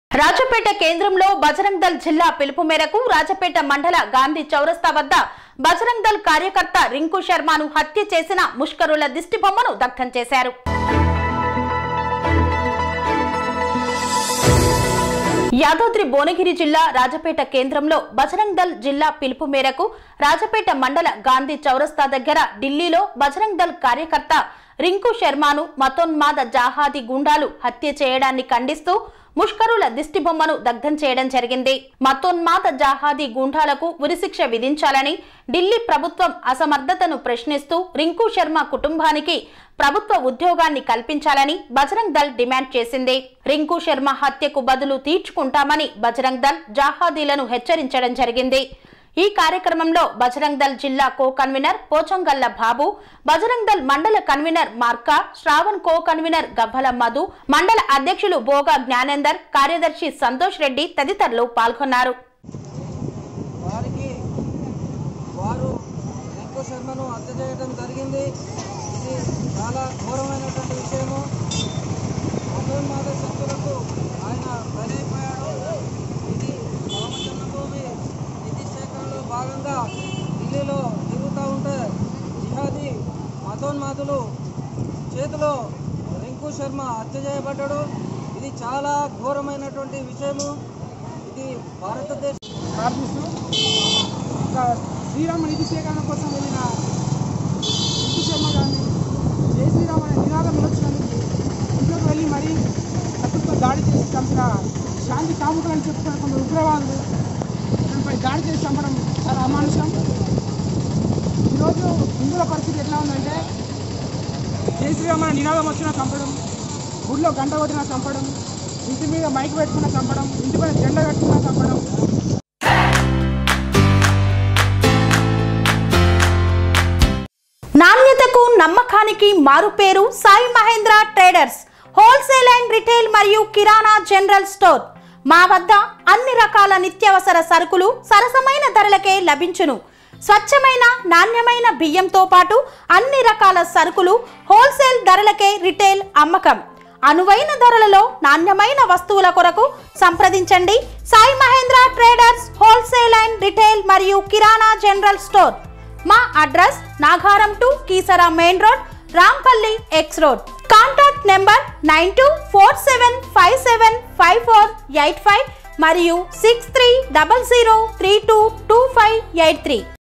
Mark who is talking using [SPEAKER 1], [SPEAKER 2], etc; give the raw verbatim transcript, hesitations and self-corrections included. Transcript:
[SPEAKER 1] రాజపేట కేంద్రంలో బజరంగ్ దళ్ జిల్లా పిలుపు మేరకు రాజపేట మండల గాంధీ చౌరస్తా వద్ద బజరంగ్ దళ్ కార్యకర్త రింకు శర్మను హత్య చేసిన ముష్కరుల దిష్టిబొమ్మను దగ్ధం చేశారు. యాదాద్రి భువనగిరి జిల్లా రాజపేట కేంద్రంలో బజరంగ్ దళ్ జిల్లా పిలుపు మేరకు రాజపేట మండల గాంధీ చౌరస్తా దగ్గర ఢిల్లీలో బజరంగ్ దళ్ కార్యకర్త రింకు శర్మను మతోన్మాద జాహాదీ గుండాలు హత్య చేయడాన్ని ఖండిస్తూ ముష్కరుల దిష్టిబొమ్మను దగ్ధం చేయడం జరిగింది. మతోన్మాద జాహాదీ గుండాలకు ఉరిశిక్ష విధించాలని ఢిల్లీ ప్రభుత్వం అసమర్థతను ప్రశ్నిస్తూ రింకు శర్మ కుటుంబానికి ప్రభుత్వ ఉద్యోగాన్ని కల్పించాలని బజరంగ్ దళ్ డిమాండ్ చేసింది. రింకు శర్మ హత్యకు బదులు తీర్చుకుంటామని బజరంగ్ దళ్ జాహాదీలను హెచ్చరించడం జరిగింది. ఈ కార్యక్రమంలో బజరంగ్ దళ్ జిల్లా కో కన్వీనర్ పోచంగల్ల బాబు, బజరంగ్ దళ్ మండల convener Marka, Shravan co convener Gavvala Madhu, మండల అధ్యక్షులు బోగా జ్ఞానేందర్, కార్యదర్శి సంతోష్ రెడ్డి తదితరులు పాల్గొన్నారు.
[SPEAKER 2] భాగంగా ఢిల్లీలో తిరుగుతూ ఉంటే జిహాదీ మతోన్మాదులు చేతిలో రింకు శర్మ హత్య చేయబడ్డాడు. ఇది చాలా ఘోరమైనటువంటి విషయము. ఇది భారతదేశం
[SPEAKER 3] ప్రార్థిస్తూ శ్రీరామ నిధి సేకరణ కోసం వెళ్ళిన రింకు శర్మ గారిని జై శ్రీరామ అనే నినాదం వచ్చినందుకు ఇంట్లోకి వెళ్ళి మరీ కత్తులతో దాడి చేసి చంపిన శాంతి కాముకులని చెప్పుకున్న కొందరు ఉగ్రవాదులు దానిపై దాడి చేసి చంపడం చాలా అమానుషం. ఈరోజు హిందువుల పరిస్థితి ఎట్లా ఉందంటే జై శ్రీరామ నినాదం వచ్చినా చంపడం, గుడిలో గంట కొట్టినా చంపడం, ఇంటి మీద మైక్ పెట్టుకున్నా చంపడం, ఇంటి పైన జెండా కట్టుకున్నా చంపడం.
[SPEAKER 1] నాణ్యతకు నమ్మకానికి మారుపేరు Sai Mahendra traders, wholesale and retail మరియు కిరాణా జనరల్ స్టోర్. మా వద్ద అన్ని రకాల నిత్యావసర సరుకులు సరసమైన ధరలకే లభించును. స్వచ్ఛమైన నాణ్యమైన బియ్యంతో పాటు అన్ని రకాల సరుకులు హోల్సేల్ ధరలకే రిటైల్ అమ్మకం. అనువైన ధరలలో నాణ్యమైన వస్తువుల కొరకు సంప్రదించండి. Sai Mahendra traders, wholesale and retail మరియు కిరాణా జనరల్ స్టోర్. మా address Nagaram to Keesara main road, Rampalli X road. Contact number nine two four seven five seven five four eight five మరియు six three double zero three two two five eight three.